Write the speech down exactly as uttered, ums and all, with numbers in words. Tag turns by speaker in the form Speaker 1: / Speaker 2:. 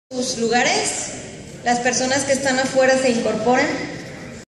Speaker 1: sus lugares, las personas que están afuera se incorporan.